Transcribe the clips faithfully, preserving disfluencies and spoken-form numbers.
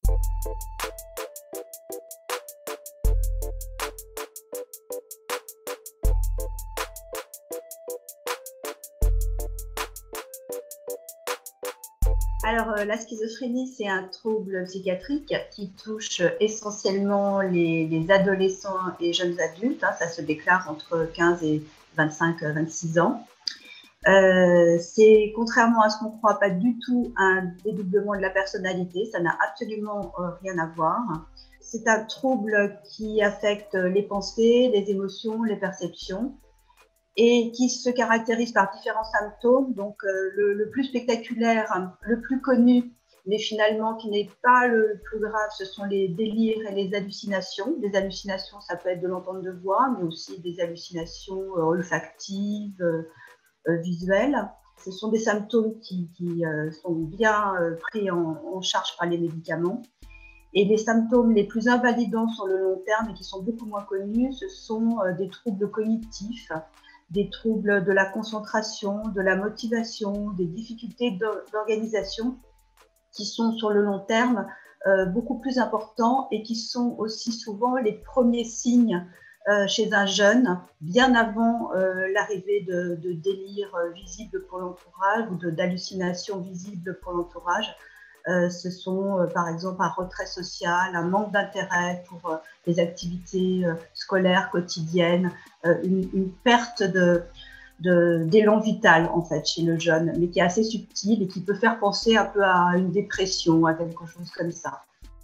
Alors, euh, la schizophrénie, c'est un trouble psychiatrique qui touche essentiellement les, les adolescents et jeunes adultes. Hein, ça se déclare entre quinze et vingt-cinq à vingt-six ans. Euh, c'est, contrairement à ce qu'on croit, pas du tout un dédoublement de la personnalité. Ça n'a absolument euh, rien à voir. C'est un trouble qui affecte les pensées, les émotions, les perceptions, et qui se caractérise par différents symptômes. Donc, euh, le, le plus spectaculaire, le plus connu, mais finalement qui n'est pas le plus grave, ce sont les délires et les hallucinations. Les hallucinations, ça peut être de l'entente de voix, mais aussi des hallucinations euh, olfactives, euh, euh, visuelles. Ce sont des symptômes qui, qui euh, sont bien euh, pris en, en charge par les médicaments. Et les symptômes les plus invalidants sur le long terme et qui sont beaucoup moins connus, ce sont euh, des troubles cognitifs, des troubles de la concentration, de la motivation, des difficultés d'organisation qui sont sur le long terme euh, beaucoup plus importants et qui sont aussi souvent les premiers signes euh, chez un jeune, bien avant euh, l'arrivée de, de délires visibles pour l'entourage ou d'hallucinations visibles pour l'entourage. Euh, ce sont euh, par exemple un retrait social, un manque d'intérêt pour euh, les activités euh, scolaires quotidiennes, euh, une, une perte de, de, d'élan vital en fait chez le jeune, mais qui est assez subtile et qui peut faire penser un peu à une dépression, à quelque chose comme ça.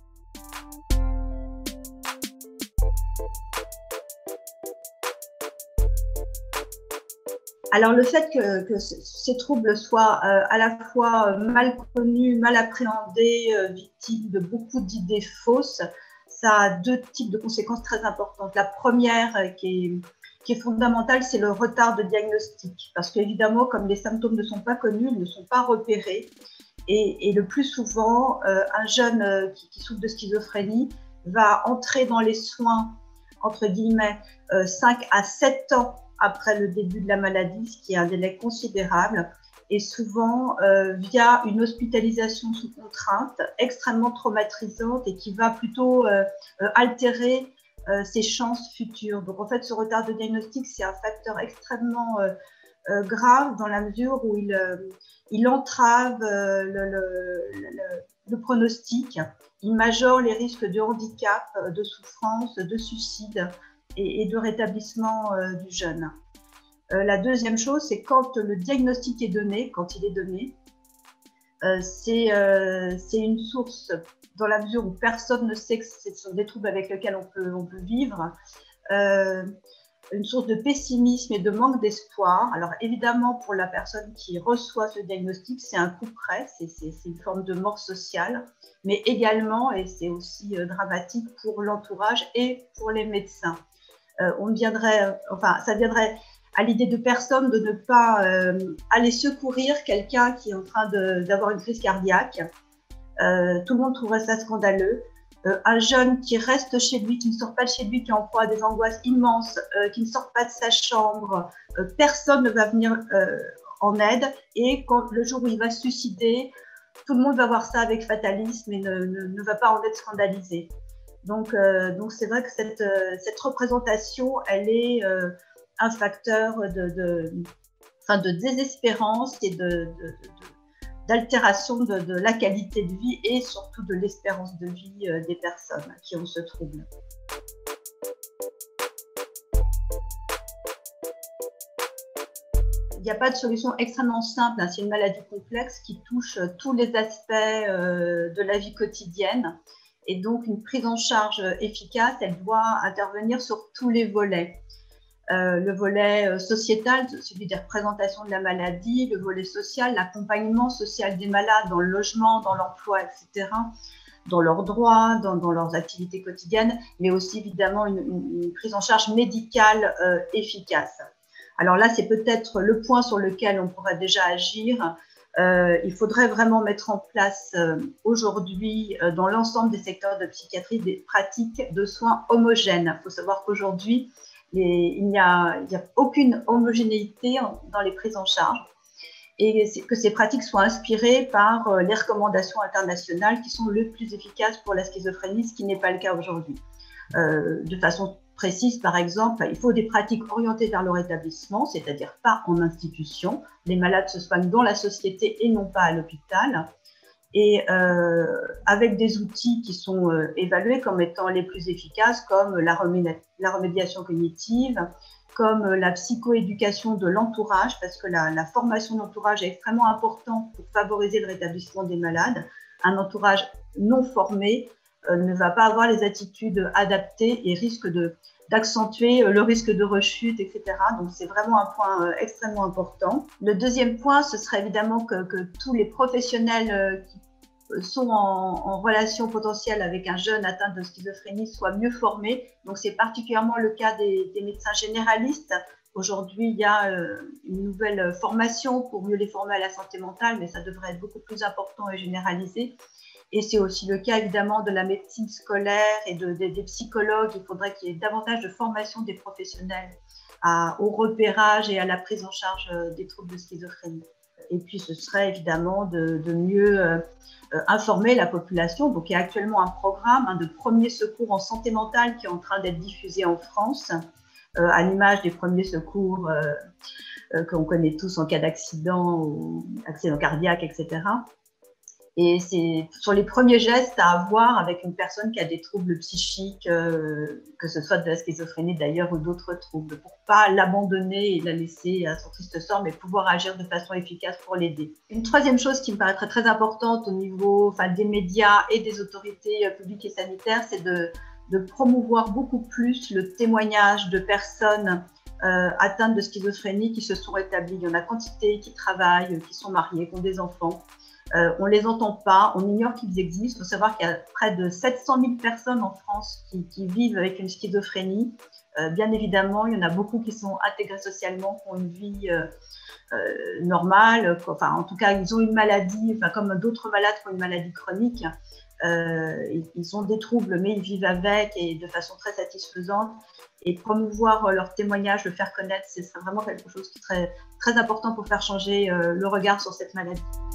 Alors le fait que, que ces troubles soient euh, à la fois mal connus, mal appréhendés, euh, victimes de beaucoup d'idées fausses, ça a deux types de conséquences très importantes. La première, euh, qui, est, qui est fondamentale, c'est le retard de diagnostic. Parce qu'évidemment, comme les symptômes ne sont pas connus, ils ne sont pas repérés. Et, et le plus souvent, euh, un jeune euh, qui, qui souffre de schizophrénie va entrer dans les soins, entre guillemets, euh, cinq à sept ans après le début de la maladie, ce qui est un délai considérable, et souvent euh, via une hospitalisation sous contrainte extrêmement traumatisante et qui va plutôt euh, euh, altérer euh, ses chances futures. Donc en fait, ce retard de diagnostic, c'est un facteur extrêmement euh, euh, grave dans la mesure où il, euh, il entrave euh, le, le, le, le pronostic, il majore les risques de handicap, de souffrance, de suicide et de rétablissement euh, du jeune. Euh, la deuxième chose, c'est quand le diagnostic est donné, quand il est donné, euh, c'est euh, une source, dans la mesure où personne ne sait que ce sont des troubles avec lesquels on peut, on peut vivre, euh, une source de pessimisme et de manque d'espoir. Alors évidemment, pour la personne qui reçoit ce diagnostic, c'est un coup près, c'est une forme de mort sociale, mais également, et c'est aussi euh, dramatique pour l'entourage et pour les médecins. Euh, on viendrait, enfin, ça viendrait à l'idée de personne de ne pas euh, aller secourir quelqu'un qui est en train d'avoir une crise cardiaque. Euh, tout le monde trouverait ça scandaleux. Euh, un jeune qui reste chez lui, qui ne sort pas de chez lui, qui est en proie à des angoisses immenses, euh, qui ne sort pas de sa chambre, euh, personne ne va venir euh, en aide. Et quand, le jour où il va se suicider, tout le monde va voir ça avec fatalisme et ne, ne, ne va pas en être scandalisé. Donc, euh, donc c'est vrai que cette, euh, cette représentation, elle est euh, un facteur de, de, enfin de désespérance et d'altération de, de, de, de, de la qualité de vie et surtout de l'espérance de vie euh, des personnes qui ont ce trouble. Il n'y a pas de solution extrêmement simple, hein. C'est une maladie complexe qui touche tous les aspects euh, de la vie quotidienne. Et donc, une prise en charge efficace, elle doit intervenir sur tous les volets. Euh, le volet sociétal, celui des représentations de la maladie, le volet social, l'accompagnement social des malades dans le logement, dans l'emploi, et cetera, dans leurs droits, dans, dans leurs activités quotidiennes, mais aussi évidemment une, une, une prise en charge médicale euh, efficace. Alors là, c'est peut-être le point sur lequel on pourrait déjà agir. Euh, il faudrait vraiment mettre en place euh, aujourd'hui euh, dans l'ensemble des secteurs de psychiatrie des pratiques de soins homogènes. Il faut savoir qu'aujourd'hui, il n'y a, a aucune homogénéité en, dans les prises en charge. et que ces pratiques soient inspirées par les recommandations internationales qui sont les plus efficaces pour la schizophrénie, ce qui n'est pas le cas aujourd'hui. Euh, de façon précise, par exemple, il faut des pratiques orientées vers le rétablissement, c'est-à-dire pas en institution. Les malades se soignent dans la société et non pas à l'hôpital. Et euh, avec des outils qui sont euh, évalués comme étant les plus efficaces, comme la, remé la remédiation cognitive, comme la psychoéducation de l'entourage, parce que la, la formation de l'entourage est extrêmement importante pour favoriser le rétablissement des malades. Un entourage non formé euh, ne va pas avoir les attitudes adaptées et risque d'accentuer le risque de rechute, et cetera. Donc, c'est vraiment un point euh, extrêmement important. Le deuxième point, ce serait évidemment que, que tous les professionnels euh, qui sont en, en relation potentielle avec un jeune atteint de schizophrénie soient mieux formés. Donc, c'est particulièrement le cas des, des médecins généralistes. Aujourd'hui, il y a euh, une nouvelle formation pour mieux les former à la santé mentale, mais ça devrait être beaucoup plus important et généralisé. Et c'est aussi le cas, évidemment, de la médecine scolaire et de, de, des psychologues. Il faudrait qu'il y ait davantage de formation des professionnels à, au repérage et à la prise en charge des troubles de schizophrénie. Et puis, ce serait évidemment de, de mieux euh, informer la population. Donc, il y a actuellement un programme hein, de premiers secours en santé mentale qui est en train d'être diffusé en France, euh, à l'image des premiers secours euh, euh, qu'on connaît tous en cas d'accident ou accident cardiaque, et cetera. Et c'est sur les premiers gestes à avoir avec une personne qui a des troubles psychiques, euh, que ce soit de la schizophrénie d'ailleurs ou d'autres troubles, pour ne pas l'abandonner et la laisser à son triste sort, mais pouvoir agir de façon efficace pour l'aider. Une troisième chose qui me paraîtrait très importante au niveau enfin, des médias et des autorités publiques et sanitaires, c'est de, de promouvoir beaucoup plus le témoignage de personnes euh, atteintes de schizophrénie qui se sont rétablies. Il y en a quantité qui travaillent, qui sont mariées, qui ont des enfants. Euh, on ne les entend pas, on ignore qu'ils existent. Il faut savoir qu'il y a près de sept cent mille personnes en France qui, qui vivent avec une schizophrénie. Euh, bien évidemment, il y en a beaucoup qui sont intégrés socialement, qui ont une vie euh, euh, normale. Enfin, en tout cas, ils ont une maladie, enfin, comme d'autres malades qui ont une maladie chronique. Euh, ils ont des troubles, mais ils vivent avec et de façon très satisfaisante. Et promouvoir leur témoignage, le faire connaître, c'est vraiment quelque chose qui est très, très important pour faire changer euh, le regard sur cette maladie.